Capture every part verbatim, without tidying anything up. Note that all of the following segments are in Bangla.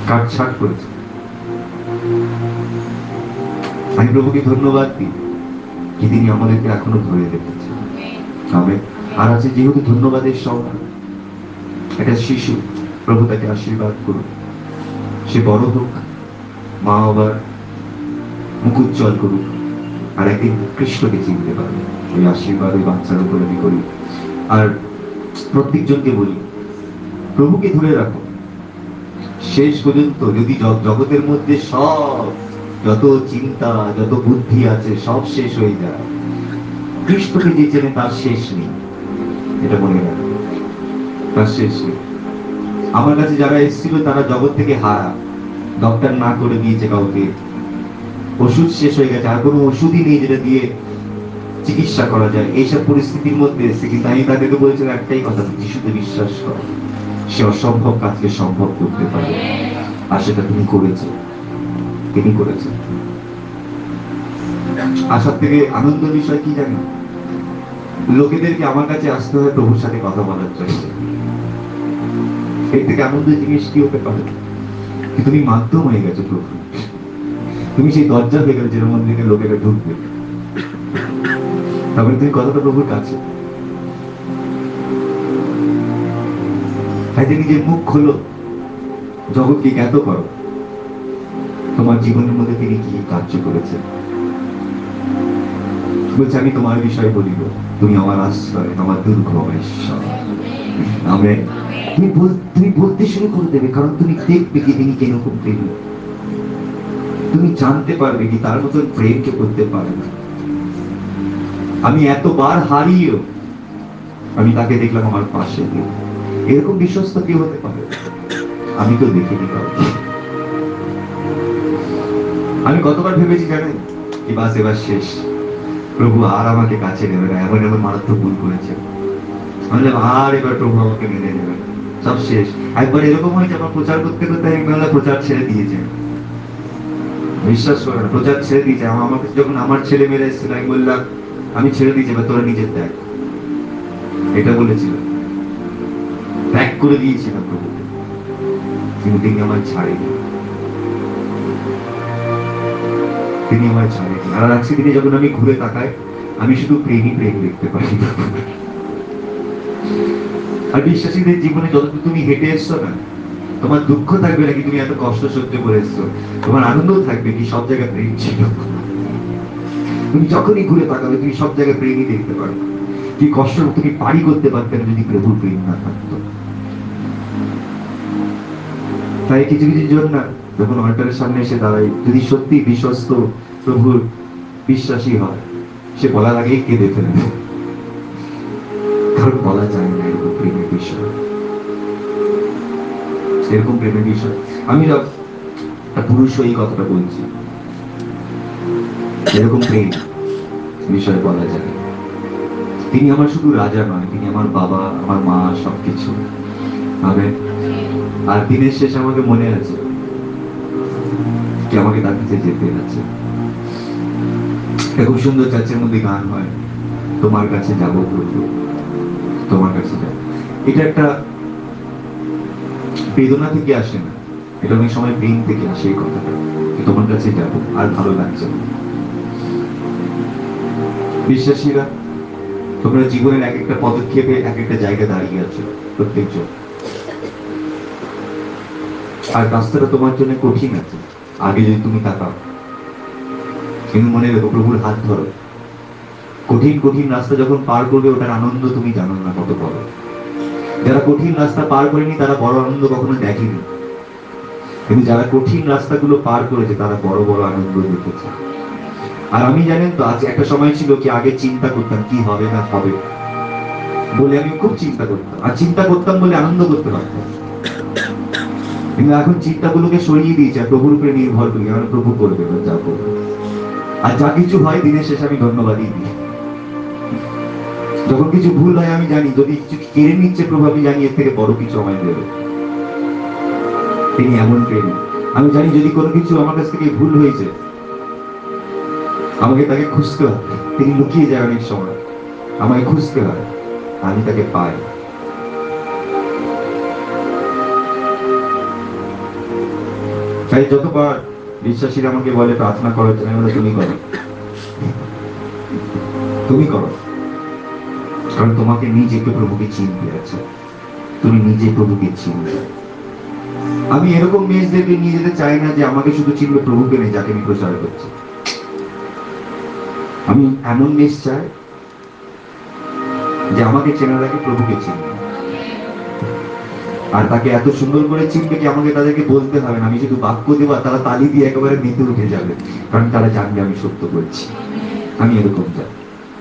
কাটছাট করেছে। আমি প্রভুকে ধন্যবাদ দিই কি তিনি আমাদেরকে এখনো ধরে রেখেছেন। আমেন। আর আছে যেহেতু ধন্যবাদের সময়, একটা শিশু, প্রভু তাকে আশীর্বাদ করুন, সে বড় হোক, মা বাবার মুখ উজ্জ্বল করুক, আর একদিন কৃষ্ণকে চিনতে পারবে। ওই আশীর্বাদ ওই বাচ্চার উপর আমি করি। আর প্রত্যেকজনকে বলি, প্রভুকে ধরে রাখো শেষ পর্যন্ত। যদি জগতের মধ্যে সব যত চিন্তা যত বুদ্ধি আছে সব শেষ হয়ে যায়, কৃষ্ণকে যে চেনে তার শেষ নেই। এটা মনে রাখো, তার শেষ নেই। আমার কাছে যারা এসেছিল তারা জগৎ থেকে হারা, ডক্টর না করে দিয়েছে কাউকে, ওষুধ শেষ হয়ে গেছে, আর কোনো ওষুধই নেই যেটা দিয়ে চিকিৎসা করা যায়, এইসব পরিস্থিতির মধ্যে এসে কিন্তু আমি তাদেরকে বলেছিলাম একটাই কথা, যিশুতে বিশ্বাস করো, সে অসম্ভব কাজকে সম্ভব করতে পারে। আর সেটা তিনি করেছে, তিনি করেছেন। আসার থেকে আনন্দ বিষয় কি জানি, লোকেদেরকে আমার কাছে আসতে হয় প্রভুর সাথে কথা বলার জন্য। এর থেকে আনন্দ জিনিস কি হতে পারে? তুমি মাধ্যম হয়ে গেছো প্রভু, তুমি সেই দরজা হয়ে গেলে যের মধ্যে লোকেরা ঢুকবে, তারপরে তুমি কথাটা প্রভুর কাছে। তাই নিজের মুখ খোলো, জগৎকে জ্ঞাত করো তোমার জীবনের মধ্যে তিনি কি কার্য করেছেন। বলছে আমি তোমার বিষয়ে বলিব, তুমি আমার আশ্রয়, আমার দুর্গ, আমার ঈশ্বর। আমেন। তুমি তুমি বলতে শুরু করে দেবে, কারণ তুমি দেখবে কি তিনি কিরকম প্রেম, তুমি জানতে পারবে কি তার মতন প্রেম কে করতে পারে না। আমি এতবার হারিয়েও আমি তাকে দেখলাম আমার পাশে, এরকম বিশ্বস্ত কি হতে পারে? আমি তো দেখিনি কাউকে। আমি কতবার ভেবেছি জানেন কি বাস এবার শেষ, প্রভু আর আমাকে কাছে নেবে না, এমন এমন মারাত্মক ভুল করেছে, আর এবার প্রভু আমাকে মেনে নেবে, সব শেষ। একবার এরকম হয়েছে আমার প্রচার করতে করতে প্রচার ছেড়ে দিয়েছে, বিশ্বাস করে না, প্রচার ছেড়ে দিয়েছে। আমাকে যখন আমার ছেলে মেয়েরা এসেছিল আমি বললাম আমি ছেড়ে দিয়েছি, এবার তোরা নিজের দেখ, এটা বলেছিল, ত্যাগ করে দিয়েছিলাম প্রভুকে, কিন্তু তিনি আমার ছাড়েনি, তিনি আমার ছাড়েনি। আর আজকে দিনে যখন আমি ঘুরে তাকাই আমি শুধু প্রেমই প্রেম দেখতে পাই। আর বিশ্বাসীদের জীবনে যতটুকু তুমি হেঁটে এসছো না, তোমার দুঃখ থাকবে নাকি তুমি এত কষ্ট সহ্য করে এসছো, তোমার আনন্দ থাকবে কি সব জায়গায় প্রেম ছিল। তুমি যখনই ঘুরে তাকাবে তুমি সব জায়গায় প্রেমই দেখতে পারো। কি কষ্ট তুমি পারি করতে পারতেন যদি প্রভুর প্রেম না থাকতো। তাই কিছু কিছু জন না যখন অল্টারের সামনে এসে দাঁড়াই, যদি সত্যি বিশ্বস্ত প্রভুর বিশ্বাসী হয়, সে বলার আগেই কেঁদে ফেলবে, কারণ বলা যায় না এরকম প্রেমের বিষয়, এরকম প্রেমের বিষয়। আমি পুরুষ এই কথাটা বলছি, এরকম প্রেম বিষয়ে বলা যায়। তিনি আমার শুধু রাজা নয়, তিনি আমার বাবা, আমার মা, সবকিছু। আমেন। আর দিনের শেষে আমাকে মনে আছে কি আমাকে তার কাছে যেতে আছে। খুব সুন্দর চার্চের মধ্যে গান হয়, তোমার কাছে যাব প্রভু, তোমার কাছে যাব। এটা একটা বেদনা থেকে আসে না, এটা অনেক সময় প্রেম থেকে আসে এই কথাটা, তোমার কাছে যাব। আর ভালো লাগছে বিশ্বাসীরা, তোমরা জীবনের এক একটা পদক্ষেপে এক একটা জায়গায় দাঁড়িয়ে আছো প্রত্যেকজন, আর রাস্তাটা তোমার জন্য কঠিন আছে আগে যদি তুমি তাকাও, কিন্তু মনে রেখো প্রভুর হাত ধরো। কঠিন কঠিন রাস্তা যখন পার করবে ওটার আনন্দ তুমি জানো না কত বড়। যারা কঠিন রাস্তা পার করেনি তারা বড় আনন্দ কখনো দেখেনি, কিন্তু যারা কঠিন রাস্তাগুলো পার করেছে তারা বড় বড় আনন্দ দেখেছে। আর আমি জানেন তো, আজ একটা সময় ছিল কি আগে চিন্তা করতাম কি হবে না হবে বলে, আমি খুব চিন্তা করতাম, আর চিন্তা করতাম বলে আনন্দ করতে পারতাম। কিন্তু এখন চিন্তাগুলোকে সরিয়ে দিয়েছে, প্রভুর উপরে নির্ভর করি, আমার প্রভু করবে যা করবে। আর যা কিছু হয় দিনের শেষে আমি ধন্যবাদই দিই। যখন কিছু ভুল হয় আমি জানি যদি কিছু কেড়ে নিচ্ছে প্রভু, আমি জানি এর থেকে বড় কিছু আমায় দেবে। তিনি এমন প্রেমী। আমি জানি যদি কোনো কিছু আমার কাছ থেকে ভুল হয়েছে আমাকে তাকে খুঁজতে হয়, তিনি লুকিয়ে যায় অনেক সময়, আমাকে খুঁজতে হয়, আমি তাকে পাই। তাই যতবার বিশ্বাসীরা আমাকে বলে প্রার্থনা করার জন্য, বলে তুমি করো, তুমি করো, কারণ তোমাকে নিজেকে প্রভুকে চিনতে আছে, তুমি নিজে প্রভুকে চিনবে। আমি এরকম মেয়েদেরকে নিয়ে যেতে চাই না যে আমাকে শুধু চিনবে প্রভুকে নেই, যাকে আমি প্রচার করছি। আমি এমন মেয়ে চাই যে আমাকে চেনার আগে প্রভুকে চিনবে, আর তাকে এত সুন্দর করে চিনবে যে আমাকে তাদেরকে বলতে হবে না, আমি শুধু বাক্য দেবো তারা তালি দিয়ে একেবারে মেতে উঠে যাবে, কারণ তারা জানবে আমি সত্য বলছি। আমি এরকম চাই।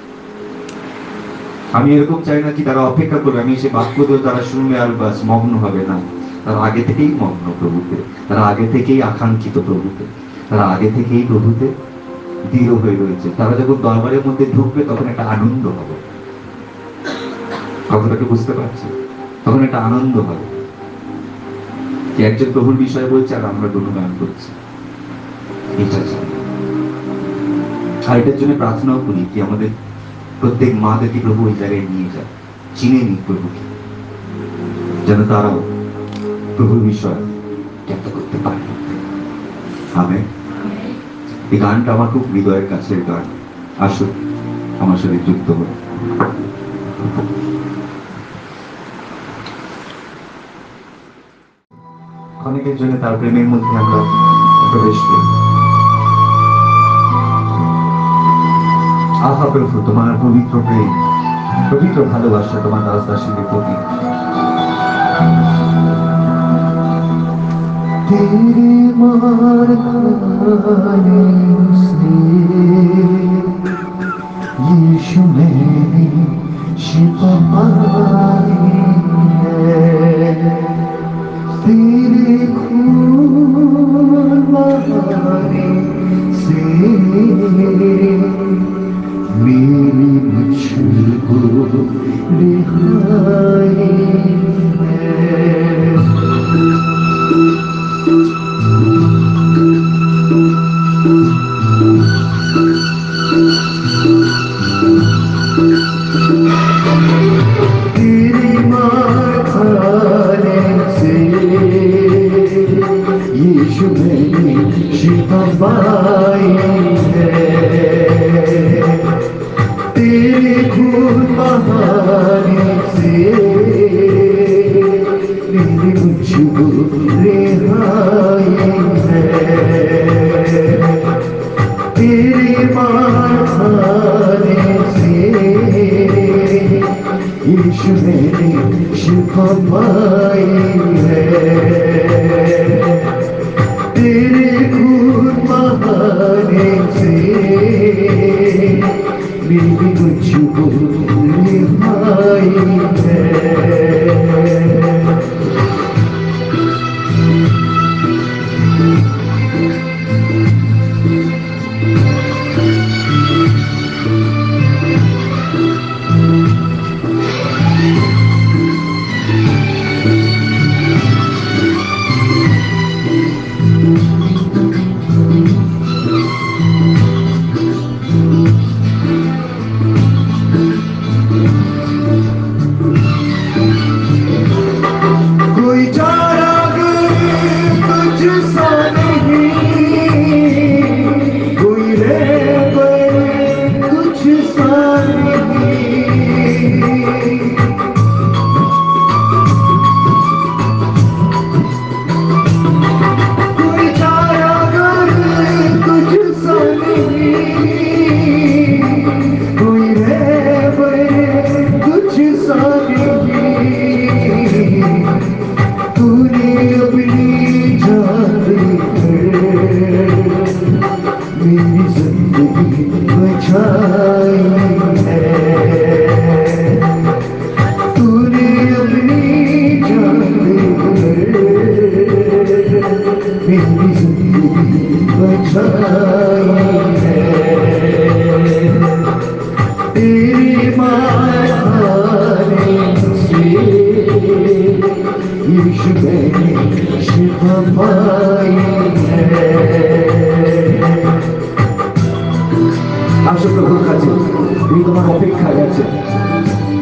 আমি এরকম চাই না কি তারা অপেক্ষা করবে আমি এসে বাক্য দেবো তারা শুনবে আর বাস মগ্ন হবে না। তারা আগে থেকেই মগ্ন প্রভুতে, তারা আগে থেকেই আকাঙ্ক্ষিত প্রভুতে, তারা আগে থেকেই প্রভুতে দৃঢ় হয়ে রয়েছে। তারা যখন দরবারের মধ্যে ঢুকবে তখন একটা আনন্দ হবে। কথাটাকে বুঝতে পারছি? তখন একটা আনন্দ হবে যে একজন প্রভুর বিষয় বলছে আর আমরা গুণগান করছি। এটা চাই। আর এটার জন্য প্রার্থনাও করি কি আমাদের প্রত্যেক মাদেরকে প্রভু ওই জায়গায় নিয়ে যায়, চিনে নিক প্রভুকে, যেন তারাও প্রভুর বিষয় জ্ঞাত করতে পারে। আমেন। এই গানটা আমার খুব হৃদয়ের কাছের গান। আসুন আমার সাথে যুক্ত হন। অনেকের জন্য তার প্রেমের মধ্যে আমরা প্রবেশ করি। আহা প্রভু, তোমার পবিত্র প্রেম, পবিত্র ভালোবাসা তোমার দাস দাসীদের প্রতি। तेरे मार खाने से यीशु मैंने शिफा पाई है, तेरे खून बहाने से मेरी मुझको रिहाई है। तेरी मार खाने से यीशु मैंने शिफा पाई है, तेरे खून बहाने से मेरी मुझको रिहाई है, तेरी मार खाने से यीशु मैंने शिफा पाई है, तेरे खून बहाने से मेरी मुझको रिहाई है।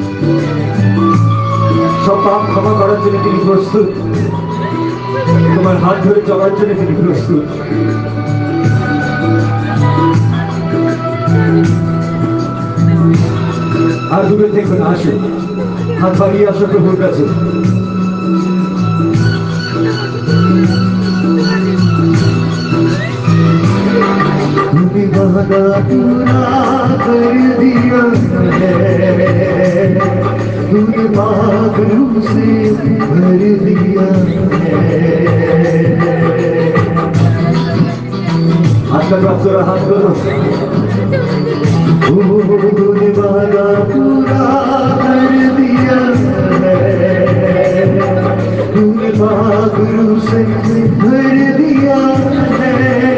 সব পাপ ক্ষমা করার জন্য তিনি প্রস্তুত। তোমার তোমার হাত ধরে চলার জন্য তিনি প্রস্তুত। আর দূরে থেকে না আসে, হাত বাড়িয়ে আসো প্রভুর কাছে। तूने वादा पूरा कर दिया है, तूने बादलों से भर दिया है। आजकल बात करो, हाथ करो। तूने वादा पूरा कर दिया है, तूने बादलों से भर दिया है।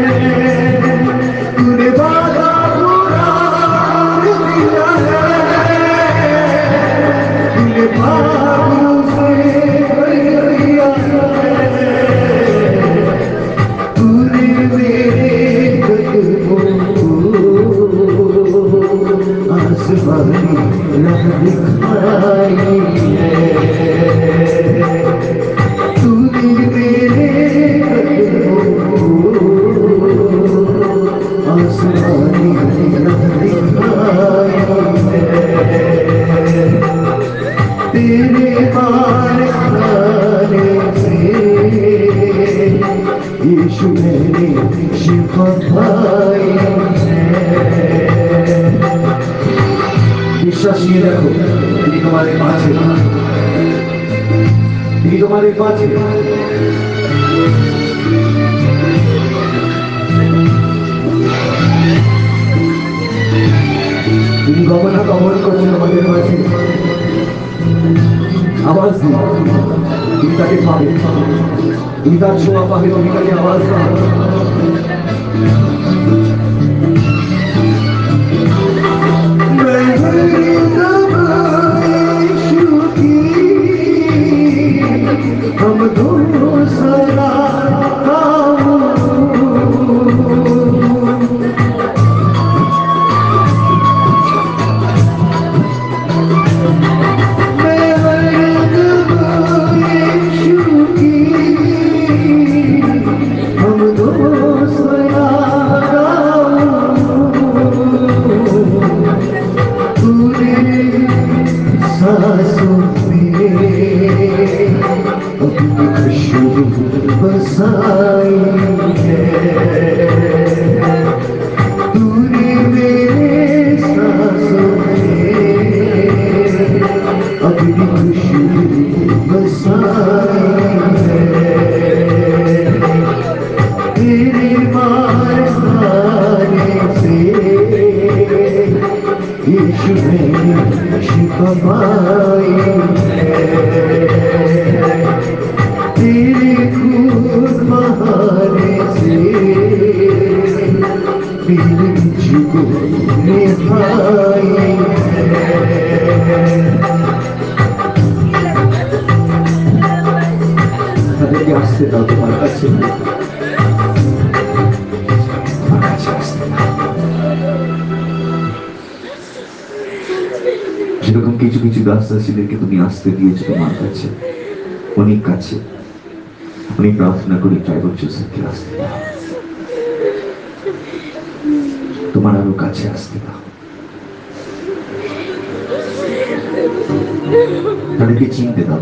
तूने वादा पूरा कर दिया है, तूने बादलों से भर दिया है। तूने मेरे कदमों आसमानी राह दिखाई है। तूने मेरे कदमों आसमानी राह दिखाई है। तेरे बार आने से यीशु मैंने शिफा पाई है। विश्वास নিয়ে দেখো, তিনি তোমাদের মাঝে, তিনি তোমাদের মাঝে। তিনি গমনা গমন করছেন আমাদের মাঝে। আওয়াজ দিন, তুমি তাকে পাবে, তুমি তার ছোঁয়া পাবে, তুমি তাকে আওয়াজ পাবে। हम दोनों सदा बसाई है। तूने मेरे सांसों में अपनी खुशबू बसाई है। तेरे मारने से यीशु मैंने शिफा पाई है। तेरे खून बहाने से मेरी मुझको निभाई है। তাদেরকে আসতে দাও তোমার কাছে, যেরকম কিছু কিছু দাস-দাসীদেরকে তুমি আসতে দিয়েছো তোমার কাছে, অনেক কাছে। আমি প্রার্থনা করি ড্রাইভার জোসেফকে আসতে দাও, তোমার আরো কাছে আসতে দাও। তাদেরকে চিনতে দাও,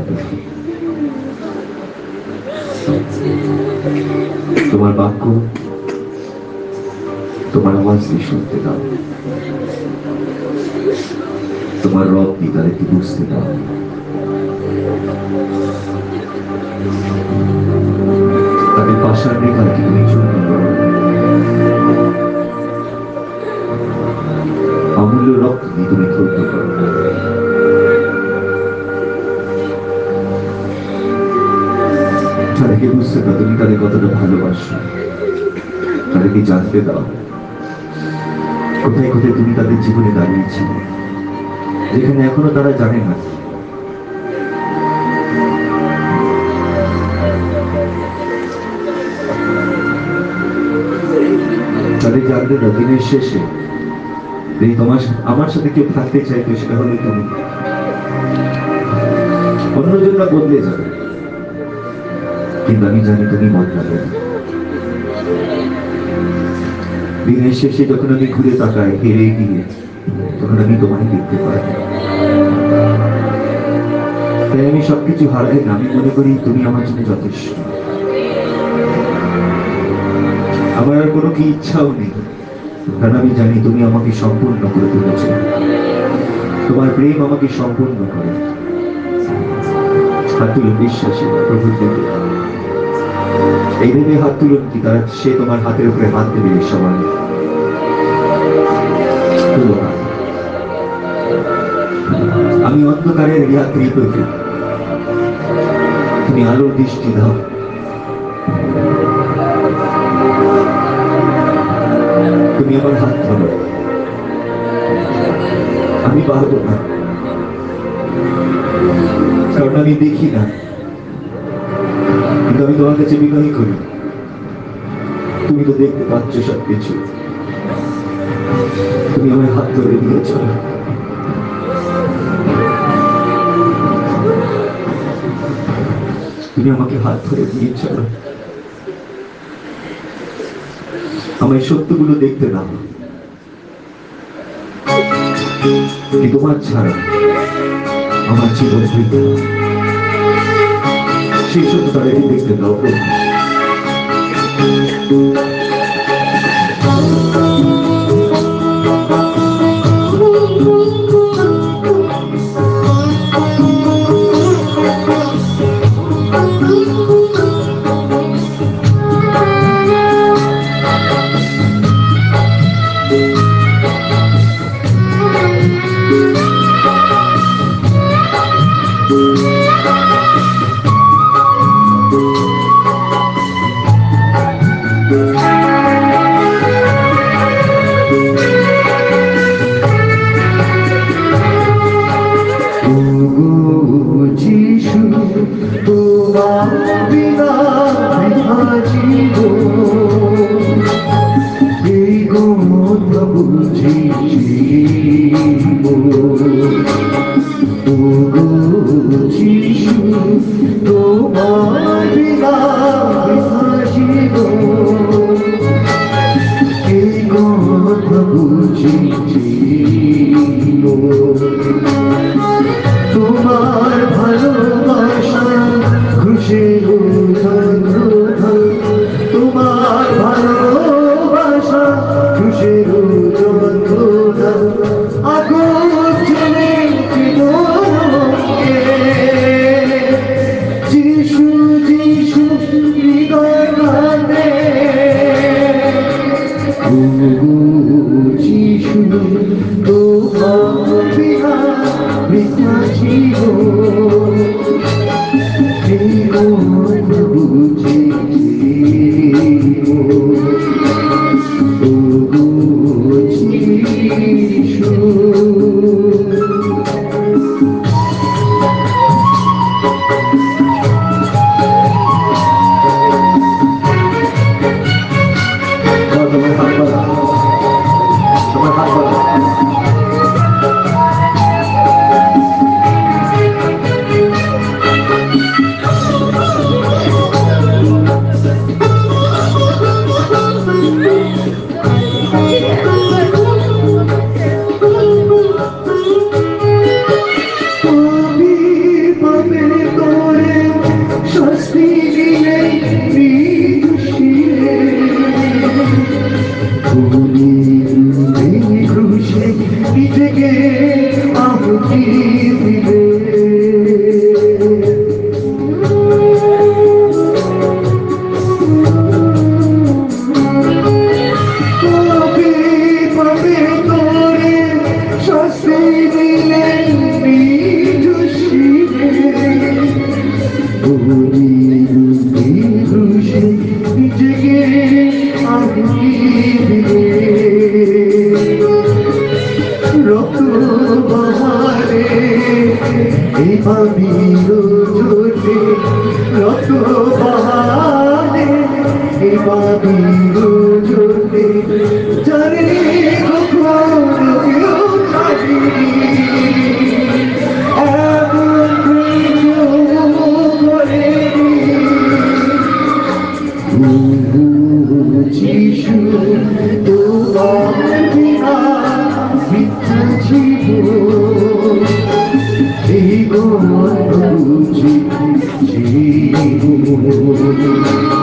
তোমার বাক্য, তোমার আওয়াজ দিয়ে শুনতে দাও, তোমার রব দিয়ে তাদেরকে বুঝতে দাও। তাদের পাশার রেখাকে তুমি চূর্ণ করো, অমূল্য রক্ত দিয়ে তুমি ধৈর্য করো। তাদেরকে বুঝতে দাও তুমি তাদের কতটা ভালোবাসো, তাদেরকে জানতে দাও কোথায় কোথায় তুমি তাদের জীবনে দাঁড়িয়েছি, যেখানে এখনো তারা জানে না। তাদের জানতে দাও দিনের শেষে যদি তোমার আমার সাথে কেউ থাকতে চাইতো সেটা হলে তুমি। অন্যজনরা বদলে যাবে, কিন্তু আমি জানি তুমি বদলাবে না। দিনের শেষে যখন আমি ঘুরে তাকাই হেরে গিয়ে, তখন আমি তোমায় দেখতে পাই। তাই আমি সবকিছু হারাই না, আমি মনে করি তুমি আমার জন্য যথেষ্ট। আমার আর কোনো কি ইচ্ছাও নেই, কারণ আমি জানি তুমি আমাকে সম্পূর্ণ করে তুলেছ। তোমার প্রেম আমাকে সম্পূর্ণ করে। হাত তুলে বিশ্বাসী প্রভুর দিকে এই ভেবে হাত তুলুন কি তারা সে তোমার হাতের উপরে হাত দেবে সবাই। আমি অন্ধকারের রাত্রি প্রতি তুমি আলোর দৃষ্টি দাও। তুমি আমার হাত ধরো, আমি পারবো না, কারণ আমি দেখি না, কিন্তু আমি তোমার কাছে বিনয় করি। তুমি তো দেখতে পাচ্ছ সবকিছু, তুমি আমার হাত ধরে দিয়েছ। তুমি আমাকে হাত ধরে দিয়েছ। আমার সত্যগুলো দেখতে দাও, তোমার ছাড়া আমার জীবন বৃথা। সেই সত্যটা দেখতে দাও। তোমার ভালোবাসা খুশির তোমার ভালোবাসা খুশির আগুন চলে যিশু যিশু হৃদয় গানে যিশু তোমার বিনা বৃথা জীবন এই গর্ব বুঝি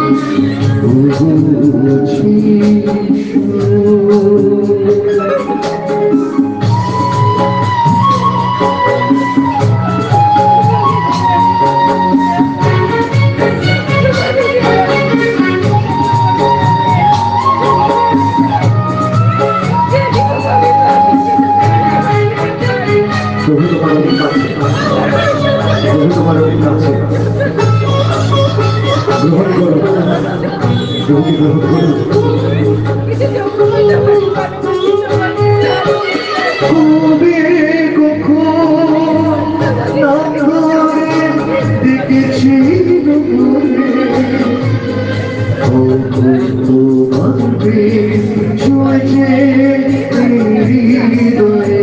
প্রভু তোমার অনেক কাছে, প্রভু তোমার অনেক কাছে। গ্রহণ করো, প্রভুকে গ্রহণ করো। কবে কখন নাম ধরে ডেকেছি তোমার প্রেম ছুঁয়েছে হৃদয়ে।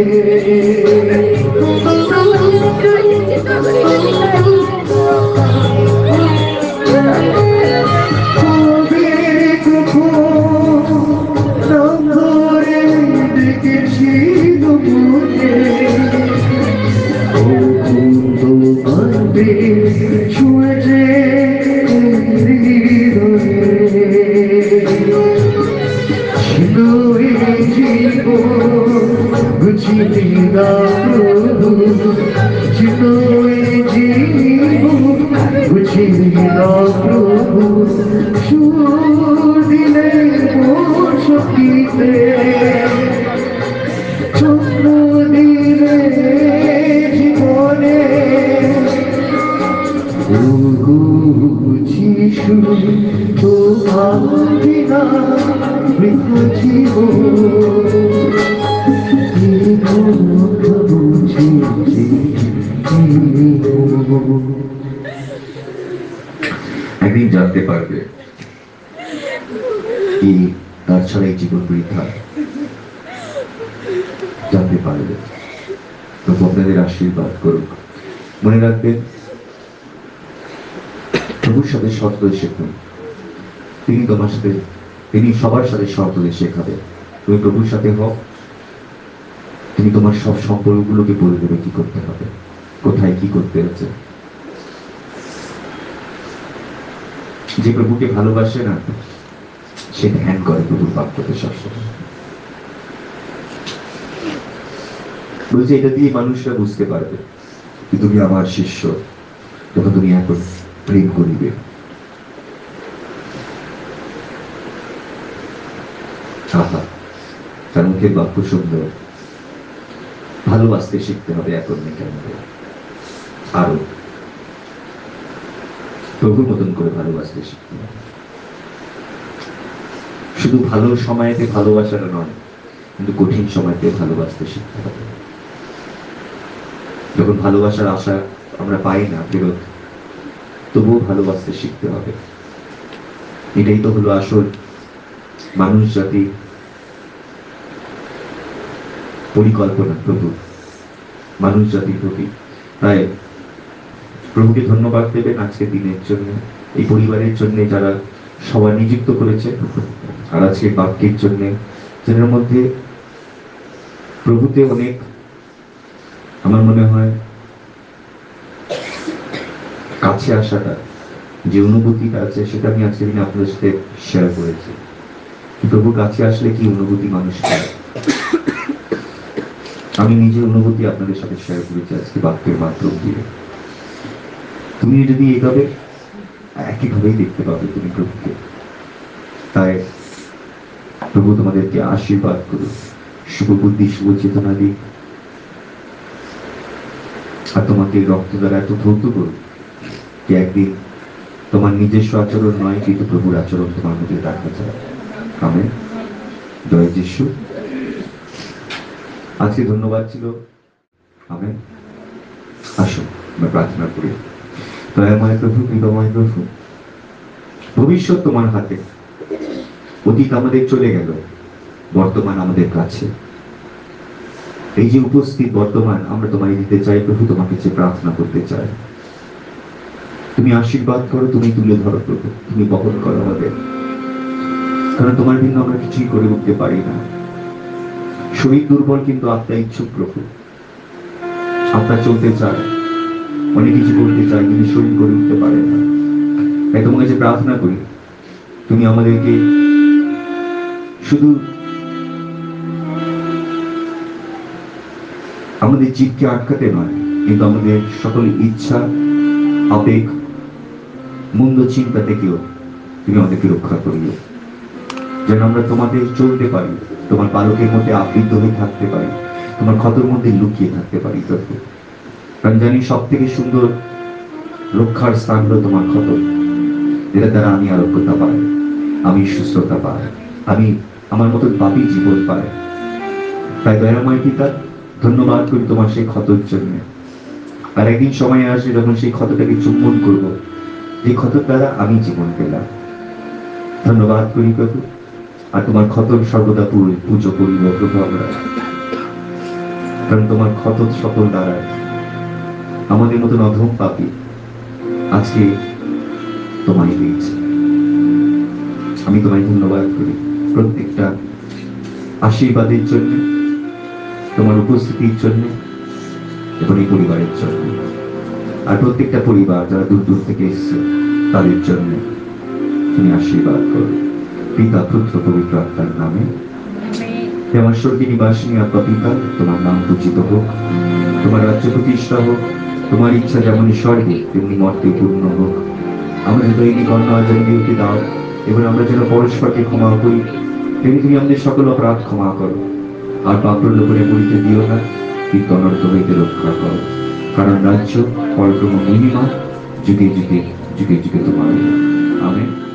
কবে কখন নাম ধরে ডেকেছি তোমাকে, তোমার প্রেম ছুঁয়েছে হৃদয়ে। ছিল এই জীবন বুঝিনি না প্রভু, ছিল এই জীবন বুঝিনি না প্রভু, সুর দিলে মোর শক্তিতে, চন্দ্র দিলে জীবনে। ওগো যিশু তোমার বিনা মৃত জীবন, একদিন জানতে পারবে কি তার ছাড়া এই জীবন বৃথা। জানতে পারবে তো আপনাদের আশীর্বাদ করুক। মনে রাখবেন, প্রভুর সাথে শর্ত শেখুন, তিনি তোমার সাথে, তিনি সবার সাথে শর্ত শেখাবে। তুমি প্রভুর সাথে হও, তিনি তোমার সব সম্পর্কগুলোকে বলে দেবে কি করতে হবে, কোথায় কি করতে হচ্ছে। যে প্রভুকে ভালোবাসে না, সে ধ্যান করে প্রভুর বাক্যতে সবসময়। বলছে এটা দিয়ে মানুষরা বুঝতে পারবে যে তুমি আমার শিষ্য, যখন তুমি এখন প্রেম করিবে। আহা, তার মুখের বাক্য সুন্দর। ভালোবাসতে শিখতে হবে এখন কেন, আরো প্রভুর মতন করে ভালোবাসতে শিখতে হবে। শুধু ভালো সময়তে ভালোবাসাটা নয়, কিন্তু কঠিন সময়তে ভালোবাসতে শিখতে হবে। যখন ভালোবাসার আশা আমরা পাই না ফেরত, তবুও ভালোবাসতে শিখতে হবে। এটাই তো হলো আসল মানুষ জাতি পরিকল্পনা, প্রভু মানুষ জাতির প্রতি। তাই প্রভুকে ধন্যবাদ দেবেন আজকের দিনের জন্য, এই পরিবারের জন্য যারা সবাই নিযুক্ত করেছে, আর আজকের বাক্যের জন্য, যাদের মধ্যে প্রভুতে অনেক, আমার মনে হয় কাছে আসাটা, যে অনুভূতিটা আছে সেটা আমি আজকের দিনে আপনাদের সাথে শেয়ার করেছি। প্রভু কাছে আসলে কি অনুভূতি মানুষ পায়, আমি নিজের অনুভূতি আপনাদের সাথে শেয়ার করেছি আজকে বাক্যের মাধ্যম দিয়ে। তুমি যদি এইভাবে একইভাবেই দেখতে পাবে তুমি প্রভুকে। তাই প্রভু তোমাদেরকে আশীর্বাদ করুন, শুভ বুদ্ধি শুভ চেতনা দিক, আর তোমাকে রক্ত দ্বারা এত ধৌত করুন যে একদিন তোমার নিজস্ব আচরণ নয়, কিন্তু প্রভুর আচরণ তোমার মধ্যে দেখা যায়। আমেন। জয় যিশু। আজকে ধন্যবাদ ছিল। আমেন। আসুন আমরা প্রার্থনা করি। দয়াময় প্রভু, কৃপাময় প্রভু, ভবিষ্যৎ তোমার হাতে। অতীত আমাদের চলে গেল, বর্তমান আমাদের কাছে। এই যে উপস্থিত বর্তমান আমরা তোমায় দিতে চাই প্রভু, তোমাকে যে প্রার্থনা করতে চাই। তুমি আশীর্বাদ করো, তুমি তুলে ধরো প্রভু, তুমি বহন করো হবে। কারণ তোমার ভিন্ন আমরা কিছুই করে উঠতে পারি না। শরীর দুর্বল, কিন্তু আত্মা ইচ্ছুক প্রভু। আত্মা চলতে চায়, অনেক কিছু করতে চায়, কিন্তু শরীর করে উঠতে পারে না। তাই তোমার কাছে প্রার্থনা করি, তুমি আমাদেরকে শুধু আমাদের জীবকে আটকাতে নয়, কিন্তু আমাদের সকল ইচ্ছা, আবেগ, মন্দ চিন্তা থেকেও তুমি আমাদেরকে রক্ষা করিও, যেন আমরা তোমাদের চলতে পারি, তোমার পালকের মধ্যে আবৃত হয়ে থাকতে পারি, তোমার ক্ষতর মধ্যে লুকিয়ে থাকতে পারি প্রভু। কারণ জানি সব থেকে সুন্দর রক্ষার স্থান হলো তোমার ক্ষত, যেটা দ্বারা আমি আরোগ্যতা পাই, আমি সুস্থতা পাই, আমি আমার মতো পাপী জীবন পাই। তাই দয়াময় পিতা, ধন্যবাদ করি তোমার সেই ক্ষতর জন্য। আর একদিন সময় আসবে যখন সেই ক্ষতটাকে চুম্বন করব, যে ক্ষতর দ্বারা আমি জীবন পেলাম। ধন্যবাদ করি প্রভু, আর তোমার ক্ষতর সর্বদা পুজো করিব প্রভু আমরা, কারণ তোমার ক্ষত সকল দ্বারা আমাদের মতন অধম পাপী আজকে তোমায় পেয়েছে। আমি তোমায় ধন্যবাদ করি প্রত্যেকটা আশীর্বাদের জন্য, তোমার উপস্থিতির জন্য এবং এই পরিবারের জন্য, আর প্রত্যেকটা পরিবার যারা দূর দূর থেকে এসছে তাদের জন্য তুমি আশীর্বাদ করো পিতা, পুত্র, পবিত্র আত্মার নামে। আমার স্বর্গীয় নিবাসিনী আত্মা পিতা, তোমার নাম পূজিত হোক, তোমার রাজ্য প্রতিষ্ঠা হোক, তোমার ইচ্ছা যেমন স্বর্গে তেমনি মর্তে পূর্ণ হোক। আমাদের দৈনিক অন্ন আজ দিতে দাও, এবং আমরা যেন পরস্পরকে ক্ষমা করি তেমনি তুমি আমাদের সকল অপরাধ ক্ষমা করো, আর পাপের লোপনে বলিতে দিও না, কিন্তু অনর্থ হইতে রক্ষা করো। কারণ রাজ্য, পরাক্রম, মহিমা যুগে যুগে যুগে যুগে তোমার। আমেন।